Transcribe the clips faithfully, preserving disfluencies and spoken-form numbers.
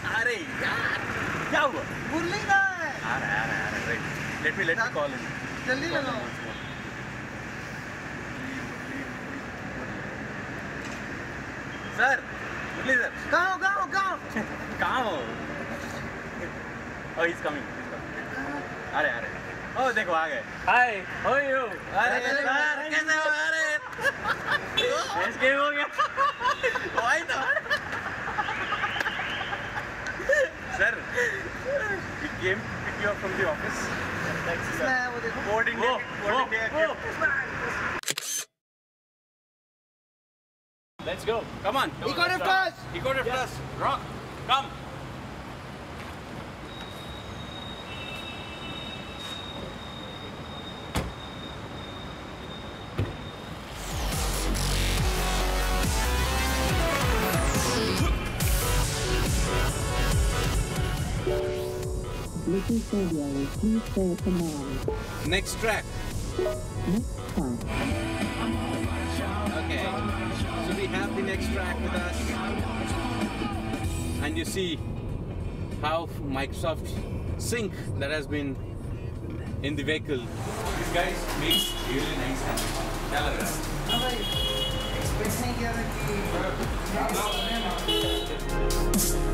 अरे यार क्या हुआ? मुरली का है। आ रहा है आ रहा है आ रहा है right. Let me let me call him. जल्दी लगाओ. Sir Murali sir. कहाँ हो कहाँ हो कहाँ हो? कहाँ हो? Oh he's coming. आ रहे आ रहे. Oh देखो आ गए. Hi, how are you? अरे सर कैसे हो? अरे Escape हो गया. Why not? Sir, we came to pick you up from the office. Thanks, sir. मैं वो देखो. Board India, Board India. Let's go. Come on. Ecodrifters. Ecodrifters. Rock. Come. Looking for the please stay at command. Next track. Next track. Okay. So we have the next track with us. And you see how Microsoft Sync that has been in the vehicle. These guys make really nice sandwiches. Tell us. हाँ भाई. Expect नहीं किया था कि.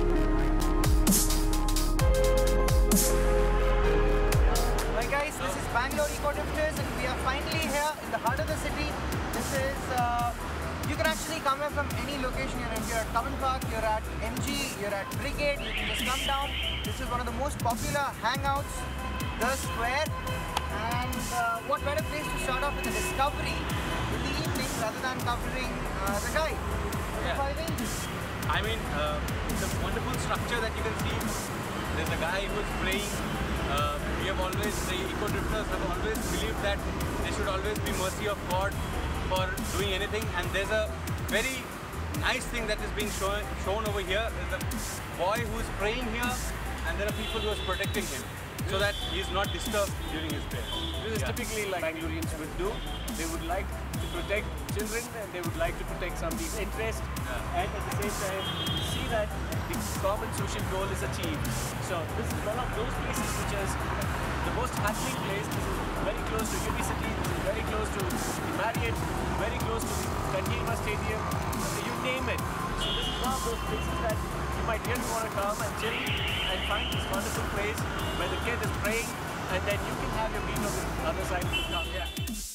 Hi guys, this is Bangalore Ecodrifters and we are finally here in the heart of the city. This is, uh, you can actually come here from any location. You're, if you're at Common Park, you're at M G, you're at Brigade, you can just come down. This is one of the most popular hangouts, the square. And uh, what better place to start off with a discovery in the evening rather than covering uh, the guy. Yeah. I mean, uh, it's a wonderful structure that you can see. There's a guy who's praying. Uh, we have always, the Ecodrifters have always believed that they should always be mercy of God for doing anything. And there's a very nice thing that is being shown, shown over here. There's a boy who is praying here, and there are people who are protecting him so that he is not disturbed during his prayer. This is yeah. typically like Bangaloreans would do. They would like to protect children and they would like to protect somebody's interest, yeah. and at the same time see that the common social goal is achieved. So this is one of those places which is the most happening place. This is very close to Unicity, this is very close to the Marriott, very close to the Kanjima Stadium, you name it. So this is one of those places that you might really want to come and chill and find this wonderful place where the kid is praying and then you can have your meal on the other side of the cup. Yeah.